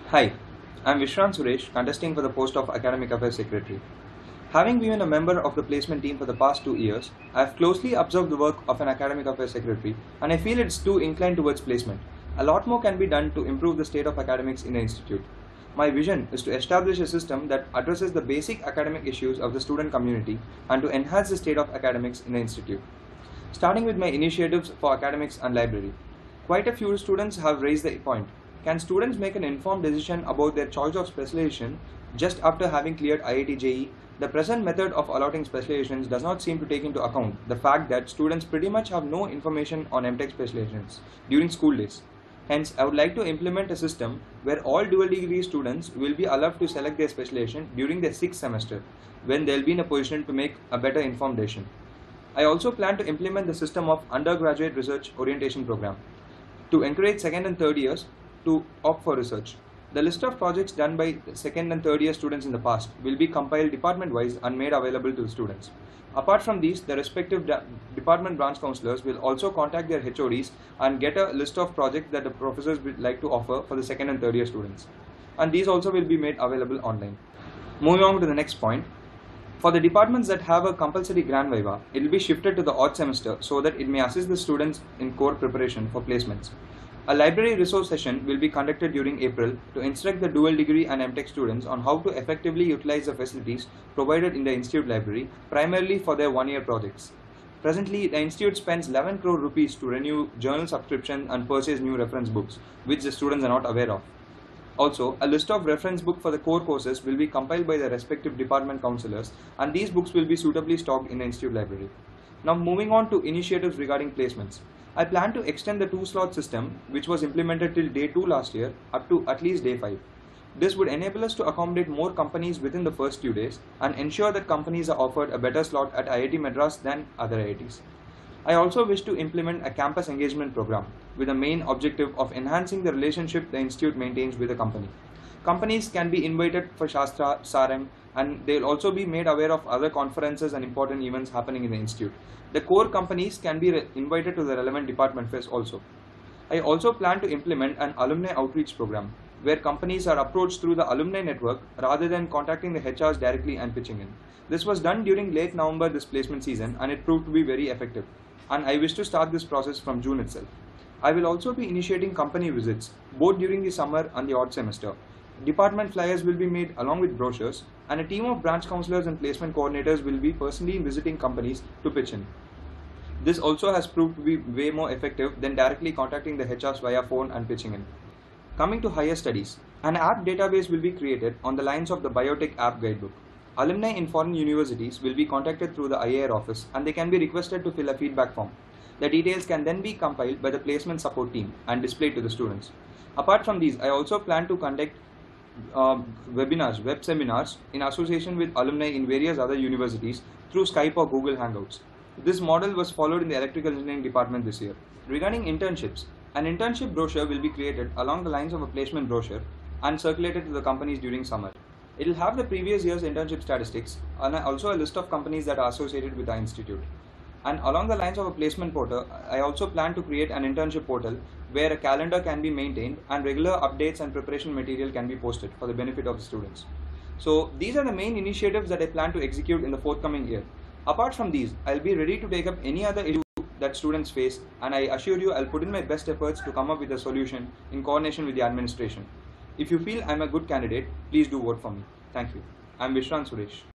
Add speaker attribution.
Speaker 1: Hi, I'm Vishranth Suresh, contesting for the post of Academic Affairs Secretary. Having been a member of the placement team for the past 2 years, I have closely observed the work of an Academic Affairs Secretary and I feel it's too inclined towards placement. A lot more can be done to improve the state of academics in the institute. My vision is to establish a system that addresses the basic academic issues of the student community and to enhance the state of academics in the institute. Starting with my initiatives for academics and library. Quite a few students have raised the point. Can students make an informed decision about their choice of specialization just after having cleared IIT JEE? The present method of allotting specializations does not seem to take into account the fact that students pretty much have no information on MTech specializations during school days. Hence, I would like to implement a system where all dual degree students will be allowed to select their specialization during their 6th semester, when they will be in a position to make a better informed decision. I also plan to implement the system of undergraduate research orientation program to encourage second and third years to opt for research. The list of projects done by second and third year students in the past will be compiled department-wise and made available to the students. Apart from these, the respective department branch counselors will also contact their HODs and get a list of projects that the professors would like to offer for the second and third year students. And these also will be made available online. Moving on to the next point. For the departments that have a compulsory grand viva, it will be shifted to the odd semester so that it may assist the students in core preparation for placements. A library resource session will be conducted during April to instruct the dual degree and MTech students on how to effectively utilize the facilities provided in the institute library, primarily for their one-year projects. Presently, the institute spends 11 crore rupees to renew journal subscription and purchase new reference books, which the students are not aware of. Also, a list of reference books for the core courses will be compiled by the respective department counselors, and these books will be suitably stocked in the institute library. Now, moving on to initiatives regarding placements. I plan to extend the 2-slot system, which was implemented till day 2 last year, up to at least day 5. This would enable us to accommodate more companies within the first few days and ensure that companies are offered a better slot at IIT Madras than other IITs. I also wish to implement a campus engagement program with the main objective of enhancing the relationship the institute maintains with the company. Companies can be invited for Shastra, Sarem, and they will also be made aware of other conferences and important events happening in the institute. The core companies can be invited to the relevant department fairs also. I also plan to implement an alumni outreach program where companies are approached through the alumni network rather than contacting the HRs directly and pitching in. This was done during late November this placement season and it proved to be very effective. And I wish to start this process from June itself. I will also be initiating company visits both during the summer and the odd semester. Department flyers will be made along with brochures, and a team of branch counselors and placement coordinators will be personally visiting companies to pitch in. This also has proved to be way more effective than directly contacting the HRs via phone and pitching in. Coming to higher studies, an app database will be created on the lines of the Biotech App Guidebook. Alumni in foreign universities will be contacted through the IAR office and they can be requested to fill a feedback form. The details can then be compiled by the placement support team and displayed to the students. Apart from these, I also plan to conduct web seminars in association with alumni in various other universities through Skype or Google Hangouts. This model was followed in the electrical engineering department this year. Regarding internships, an internship brochure will be created along the lines of a placement brochure and circulated to the companies during summer. It will have the previous year's internship statistics and also a list of companies that are associated with the institute. And along the lines of a placement portal, I also plan to create an internship portal where a calendar can be maintained and regular updates and preparation material can be posted for the benefit of the students. So these are the main initiatives that I plan to execute in the forthcoming year. Apart from these, I'll be ready to take up any other issue that students face, and I assure you I'll put in my best efforts to come up with a solution in coordination with the administration. If you feel I'm a good candidate, please do vote for me. Thank you. I'm Vishranth Suresh.